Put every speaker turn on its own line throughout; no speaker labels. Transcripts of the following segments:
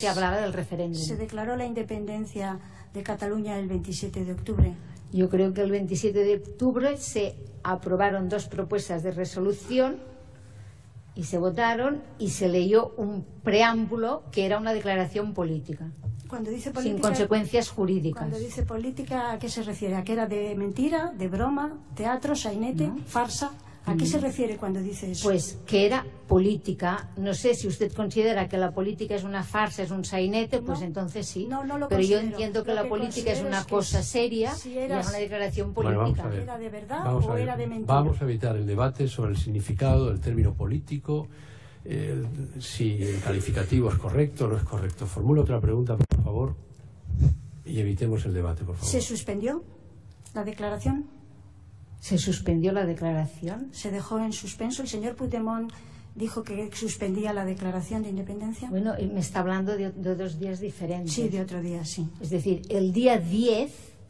se hablaba del referéndum.
¿Se declaró la independencia de Cataluña el 27 de octubre?
Yo creo que el 27 de octubre se aprobaron 2 propuestas de resolución y se votaron y se leyó un preámbulo que era una declaración política.
Cuando dice política,
sin consecuencias jurídicas.
Cuando dice política, ¿a qué se refiere? ¿A que era de mentira, de broma, teatro, sainete, farsa? ¿A qué se refiere cuando dice eso?
Pues que era política. No sé si usted considera que la política es una farsa, es un sainete, pues entonces sí.
No lo
pero yo
considero.
entiendo que la política es una cosa seria y es una declaración política.
Bueno, vamos a ver.
¿Era de verdad o era de mentira?
Vamos a evitar el debate sobre el significado del término político, si el calificativo es correcto o no es correcto. Formula otra pregunta, por favor, y evitemos el debate, por favor.
¿Se suspendió la declaración?
¿Se suspendió la declaración?
¿Se dejó en suspenso? ¿El señor Puigdemont dijo que suspendía la declaración de independencia?
Bueno, me está hablando de 2 días diferentes.
Sí, de otro día, sí.
Es decir, el día 10,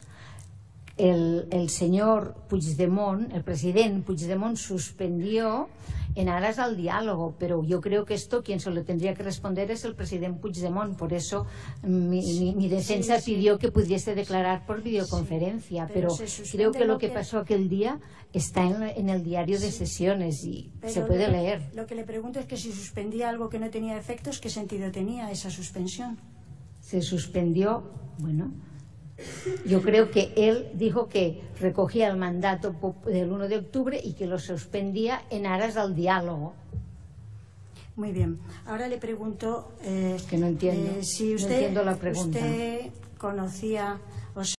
el señor Puigdemont, el presidente Puigdemont, suspendió en aras al diálogo, pero yo creo que esto quien se lo tendría que responder es el presidente Puigdemont. Por eso mi defensa pidió que pudiese declarar por videoconferencia, pero creo que lo que pasó aquel día está en el diario de sesiones y se puede leer.
Lo que le pregunto es que si suspendía algo que no tenía efectos, ¿qué sentido tenía esa suspensión?
Se suspendió, bueno, yo creo que él dijo que recogía el mandato del 1 de octubre y que lo suspendía en aras al diálogo.
Muy bien. Ahora le pregunto
que no entiendo,
si usted,
no entiendo la pregunta.
usted conocía